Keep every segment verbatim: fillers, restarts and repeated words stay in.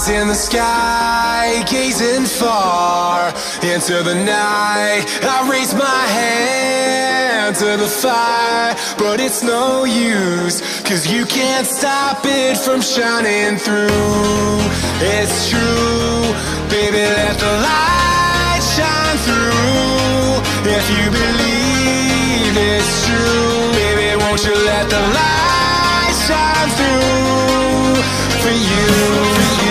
In the sky, gazing far into the night, I raise my hand to the fire, but it's no use, cause you can't stop it from shining through. It's true, baby, let the light shine through. If you believe it's true, baby, won't you let the light shine through for you.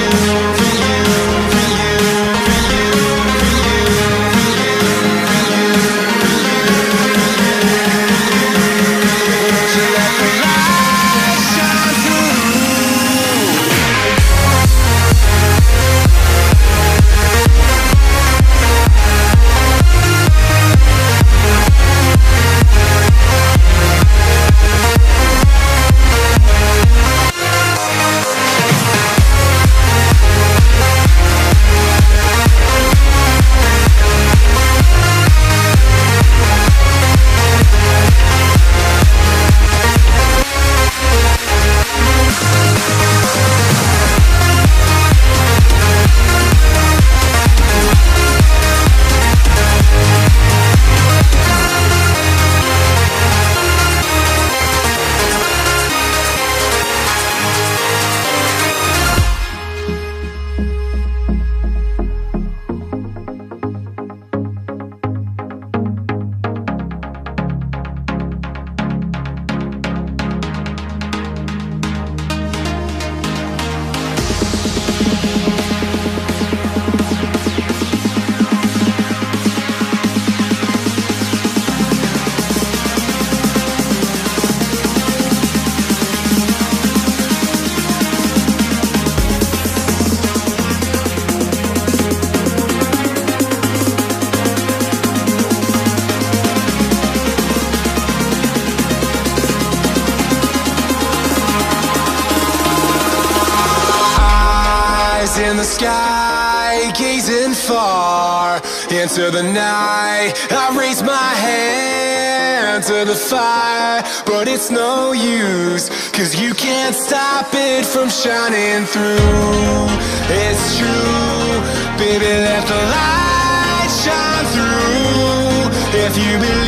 In the sky, gazing far into the night, I raise my hand to the fire, but it's no use, cause you can't stop it from shining through. It's true, baby, let the light shine through. If you believe